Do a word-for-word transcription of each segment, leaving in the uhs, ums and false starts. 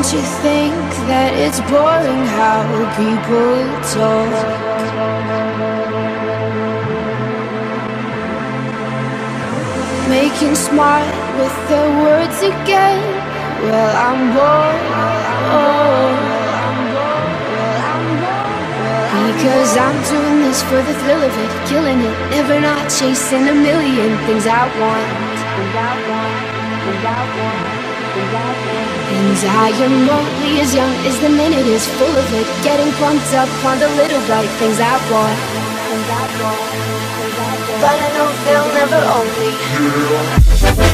you think that it's boring how people talk? Making smart with their words again. Well, I'm bored, because I'm doing this for the thrill of it, killing it, never not chasing a million things I want. And I am only as young as the minute is full of it, getting pumped up on the little bright things I want. But I know they'll never own me.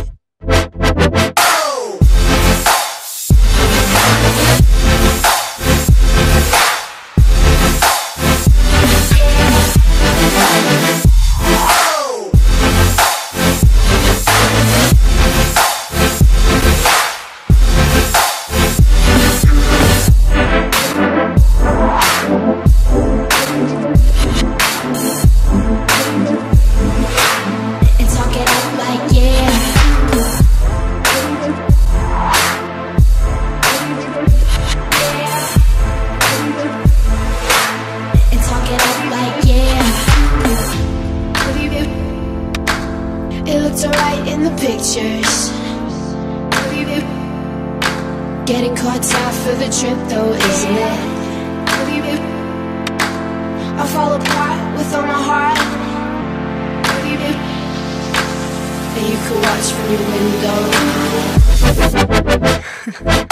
It looks alright in the pictures. Getting caught out for the trip though, isn't it? I fall apart with all my heart, and you could watch from your window.